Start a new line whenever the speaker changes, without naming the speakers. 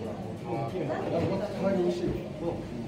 大きいの。あ、また、美味しいよ。